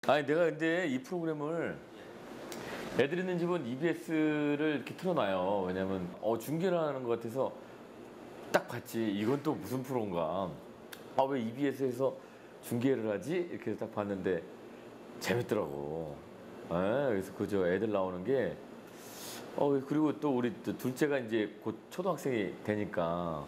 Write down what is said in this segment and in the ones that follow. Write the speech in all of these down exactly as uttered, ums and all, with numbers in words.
아니 내가 근데 이 프로그램을 애들 있는 집은 이비에스를 이렇게 틀어놔요. 왜냐면 어 중계를 하는 것 같아서 딱 봤지. 이건 또 무슨 프로인가. 아 왜 이비에스에서 중계를 하지? 이렇게 해서 딱 봤는데 재밌더라고. 에, 그래서 그저 애들 나오는 게 어 그리고 또 우리 또 둘째가 이제 곧 초등학생이 되니까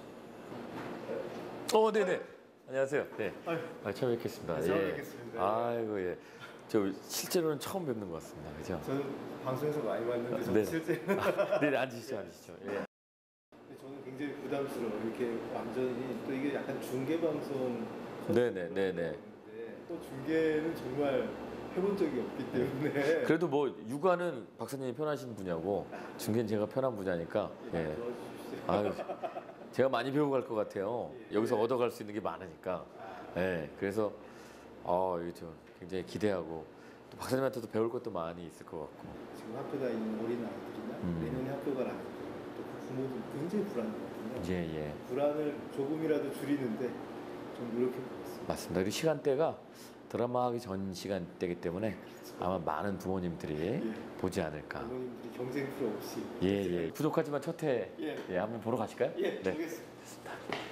어 네네 안녕하세요. 네. 아, 처음 뵙겠습니다. 처음 예. 뵙겠습니다. 아이고 예. 저 실제로는 처음 뵙는 것 같습니다. 그죠? 저는 방송에서 많이 봤는데 저는 네네. 실제 아, 네네 앉으시죠 앉으시죠. 예. 저는 굉장히 부담스러워. 이렇게 완전히 또 이게 약간 중계 방송 네네 네네. 또 중계는 정말 해본 적이 없기 때문에 그래도 뭐 육아는 박사님이 편하신 분야고 중계는 제가 편한 분야니까 예. 도와주십시오. 아유, 제가 많이 배워갈 것 같아요. 여기서 얻어갈 수 있는 게 많으니까. 예. 그래서 어 이거 저 굉장히 기대하고 또 박사님한테도 배울 것도 많이 있을 것 같고. 지금 학교가 있는 어린 아이들이나 음. 내년에 학교가 나갈 때또그 부모들 굉장히 불안하거든요. 예 예. 불안을 조금이라도 줄이는데 좀 노력해보겠습니다. 맞습니다. 그리고 시간대가 드라마 하기 전 시간대이기 때문에 아마 많은 부모님들이 예. 보지 않을까. 부모님들이 경쟁 필요 없이 예, 예. 부족하지만 첫회 예. 예, 한번 보러 가실까요? 예, 네. 보겠습니다.